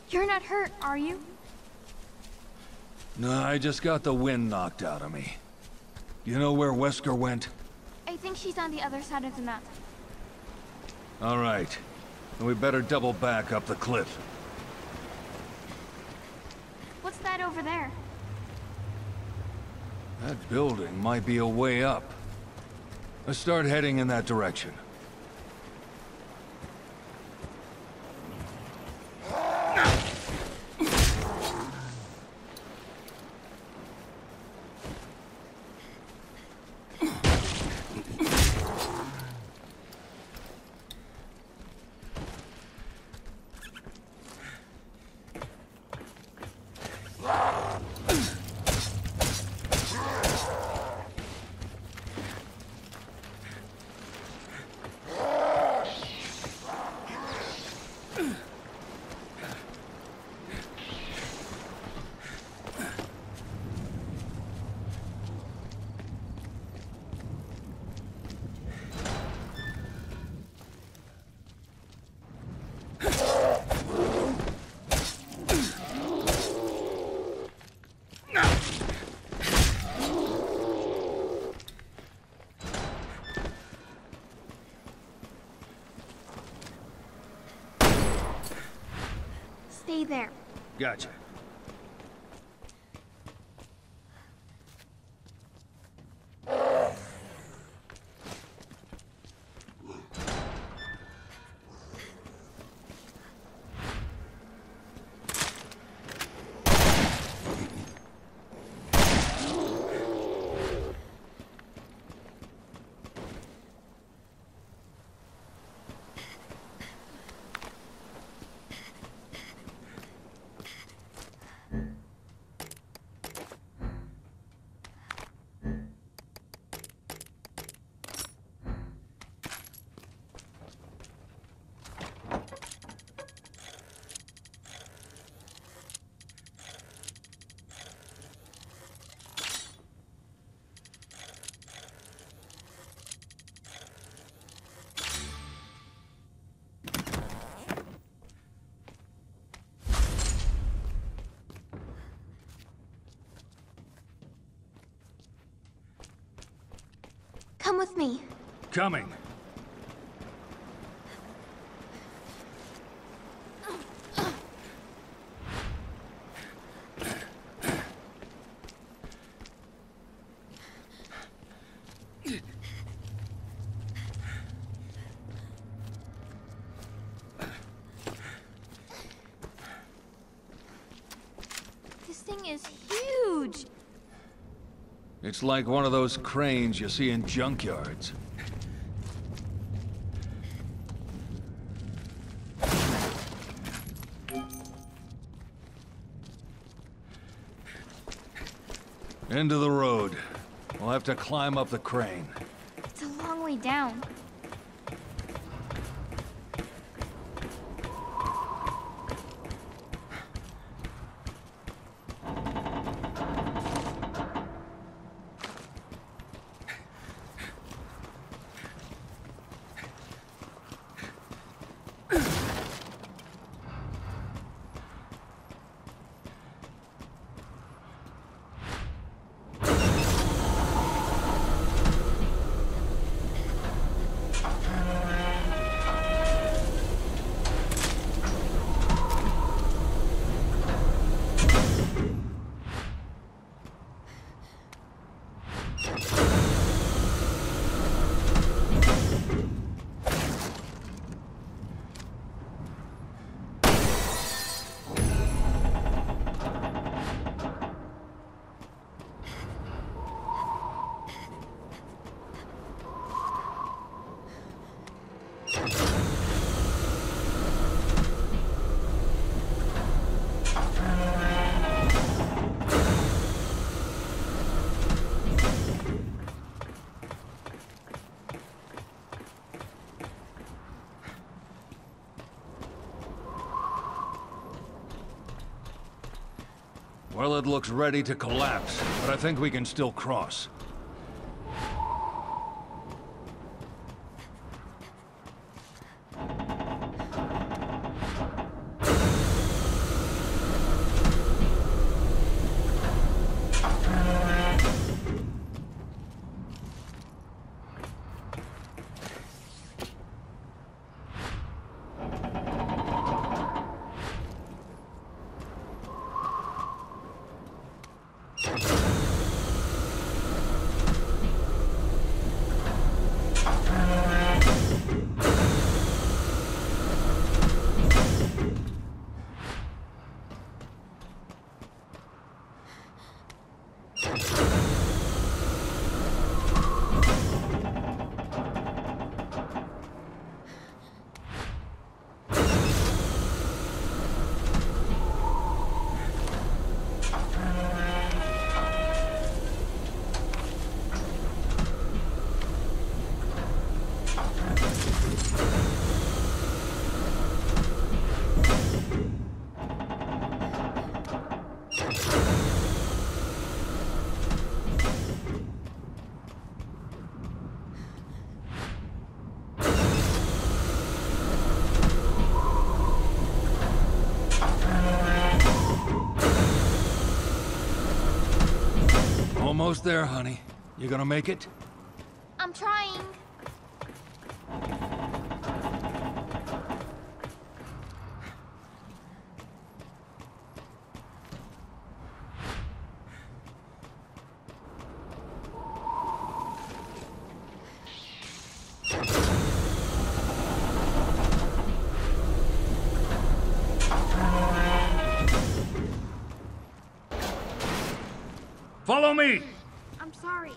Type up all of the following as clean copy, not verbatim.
You're not hurt, are you? No, I just got the wind knocked out of me. You know where Wesker went? I think she's on the other side of the map. All right. Then we better double back up the cliff. What's that over there? That building might be a way up. Let's start heading in that direction. Stay there. Gotcha. Come with me. Coming. This thing is huge. It's like one of those cranes you see in junkyards. End of the road. We'll have to climb up the crane. It's a long way down. Well, it looks ready to collapse, but I think we can still cross. Almost there, honey. You gonna make it? I'm trying. Follow me! I'm sorry.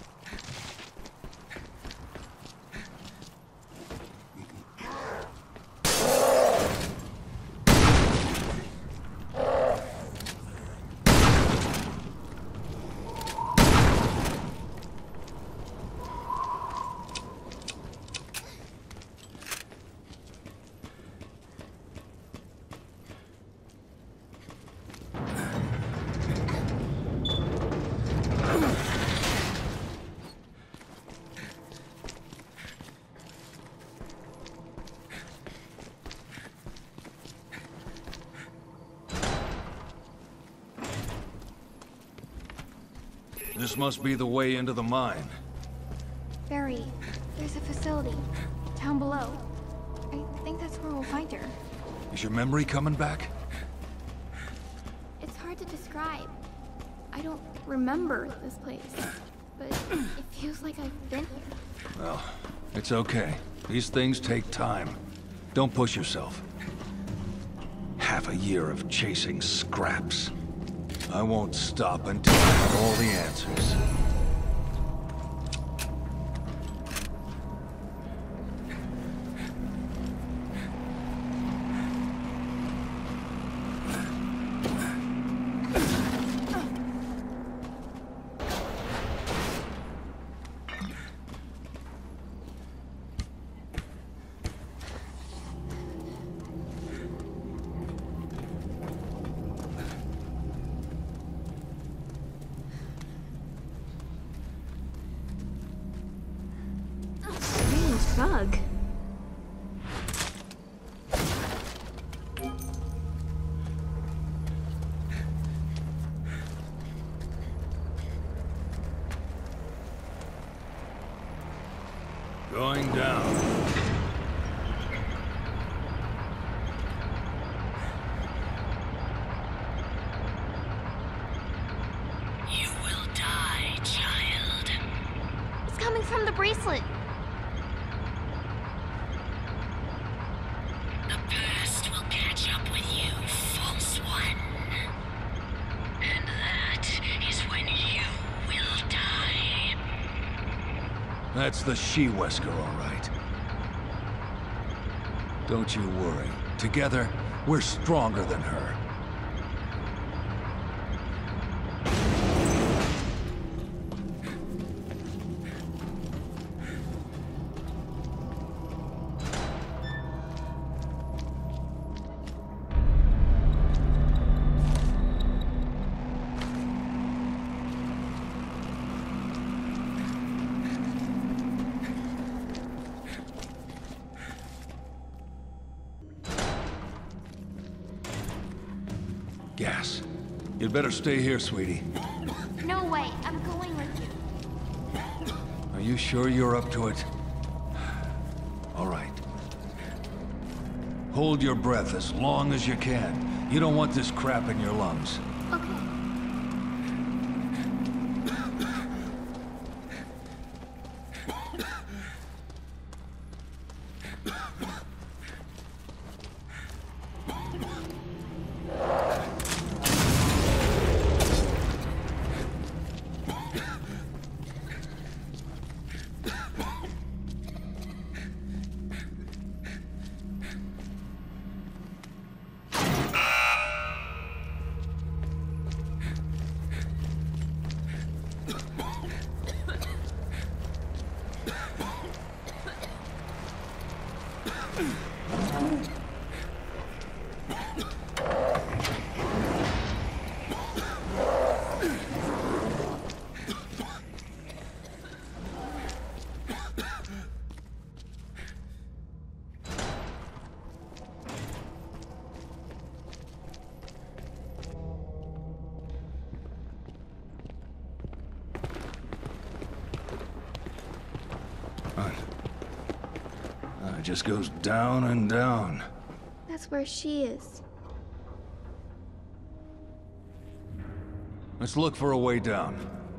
This must be the way into the mine. Barry, there's a facility down below. I think that's where we'll find her. Is your memory coming back? It's hard to describe. I don't remember this place, but it feels like I've been here. Well, it's okay. These things take time. Don't push yourself. Half a year of chasing scraps. I won't stop until I have all the answers. Bug. Going down. You will die, child. It's coming from the bracelet. The past will catch up with you, false one. And that is when you will die. That's the She-Wesker, all right. Don't you worry. Together, we're stronger than her. Gas. You'd better stay here, sweetie. No way. I'm going with you. Are you sure you're up to it? All right. Hold your breath as long as you can. You don't want this crap in your lungs. Okay. just goes down and down. That's where she is. Let's look for a way down.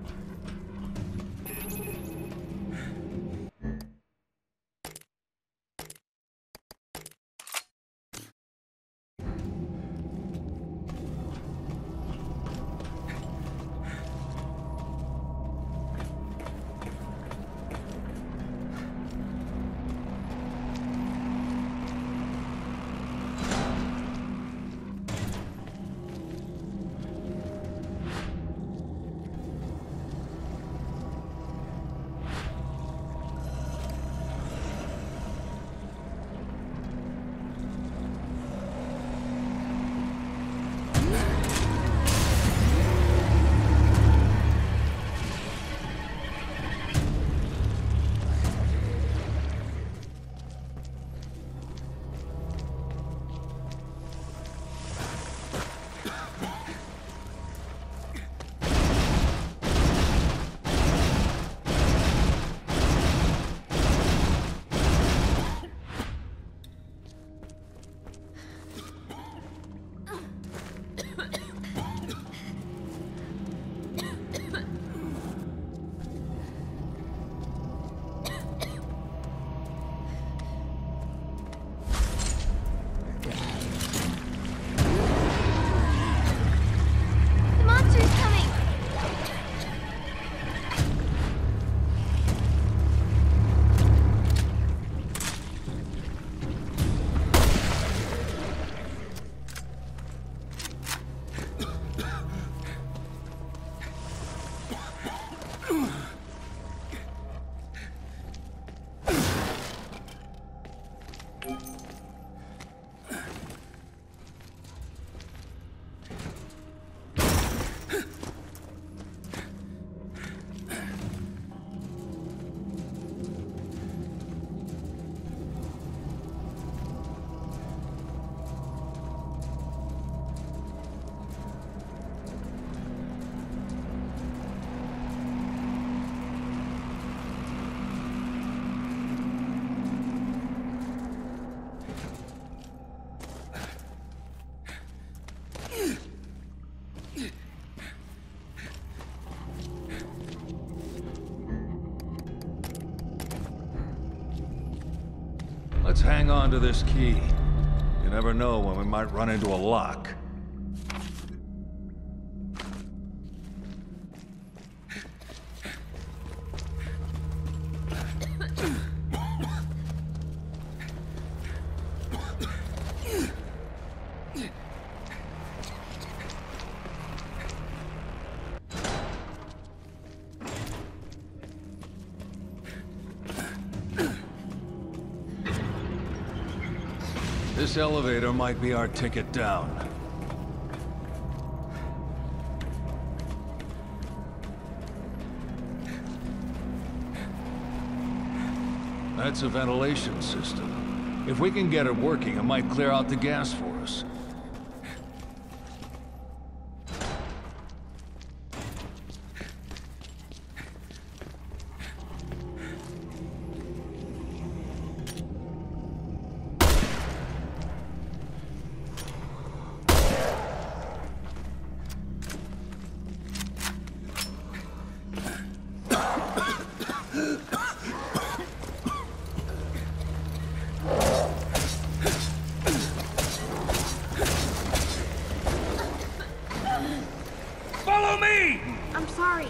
The monster's coming! Let's hang on to this key. You never know when we might run into a lock. This elevator might be our ticket down. That's a ventilation system. If we can get it working, it might clear out the gas for us. Follow me! I'm sorry.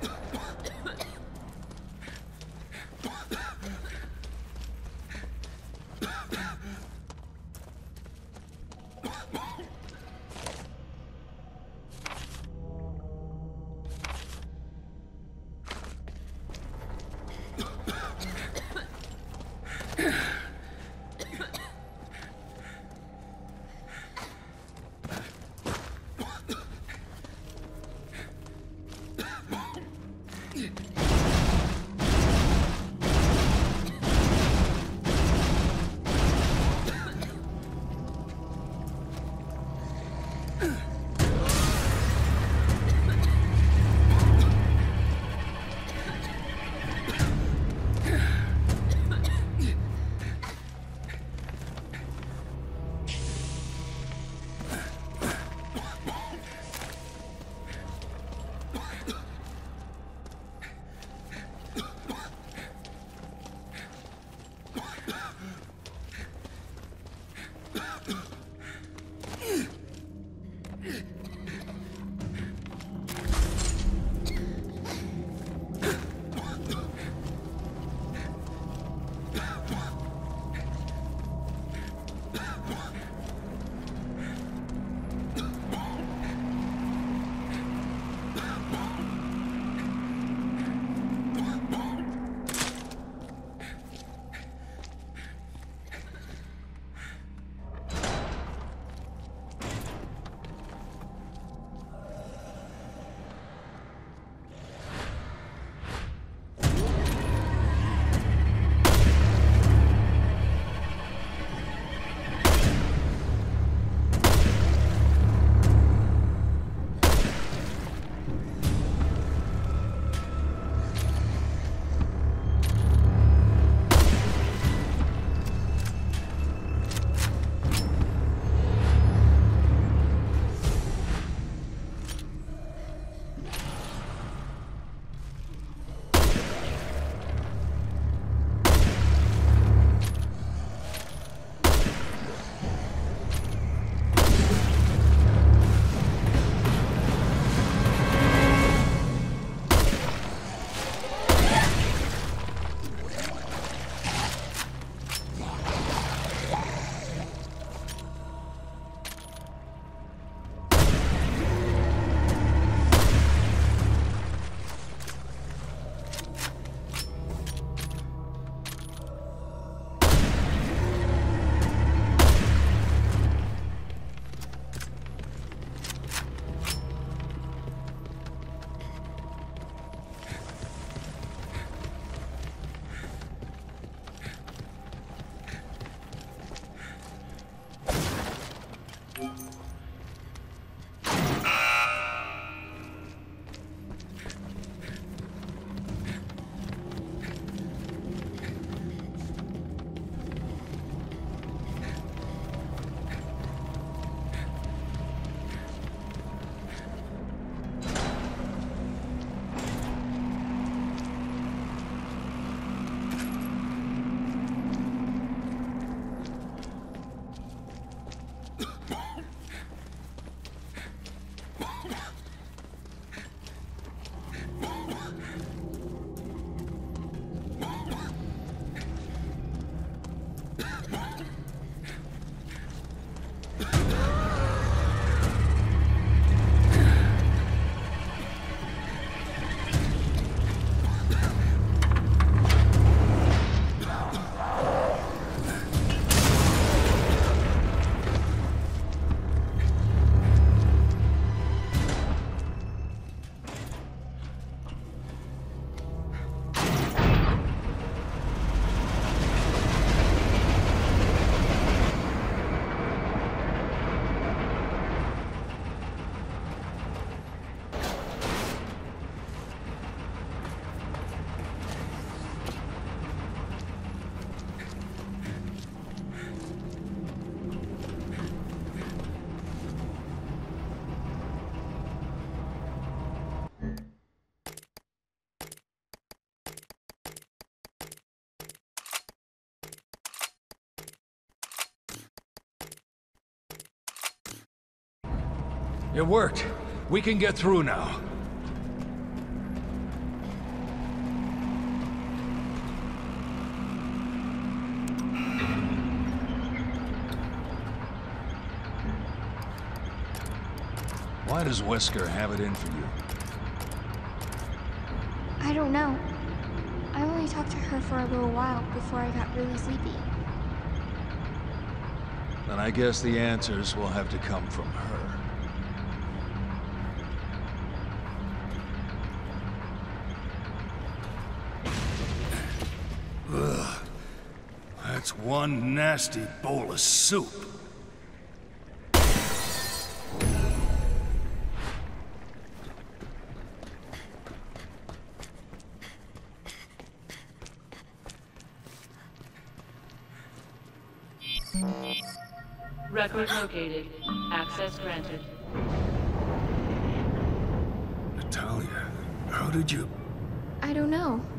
It worked. We can get through now. Why does Wesker have it in for you? I don't know. I only talked to her for a little while before I got really sleepy. Then I guess the answers will have to come from her. Ugh. That's one nasty bowl of soup. Record located. Access granted. Natalia, how did you... I don't know.